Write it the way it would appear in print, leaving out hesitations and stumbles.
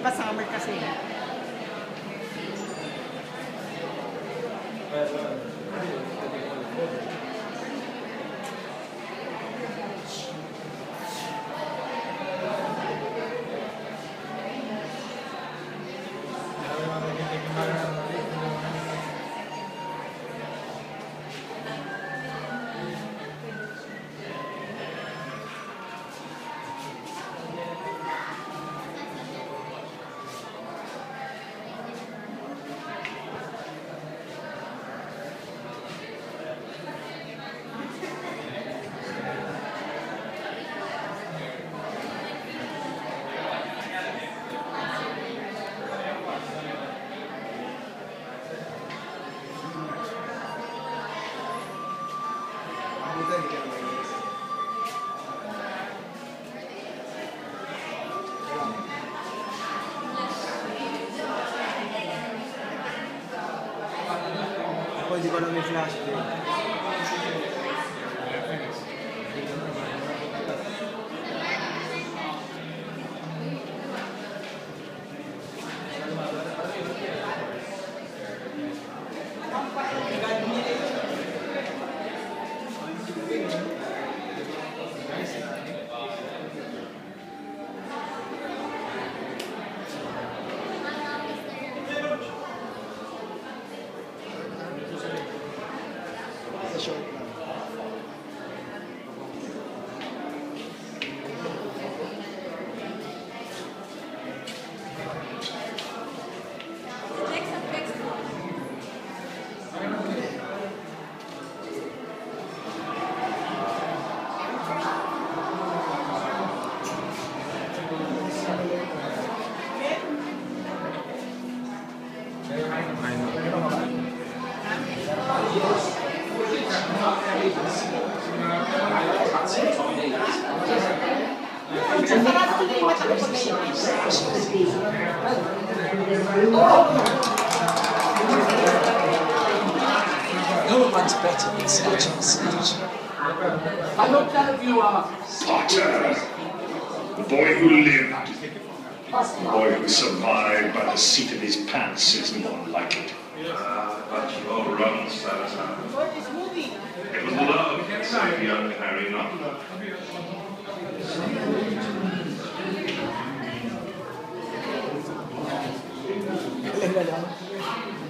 ba summer kasi? Ako hindi ko na may flash din. Short lang. No one's better than such and such. I hope none of you are. Potter, the boy who lived, the boy who survived by the seat of his pants is more like it. But you're wrong, Salazar. It was love that saved young Harry, not Alam na lang.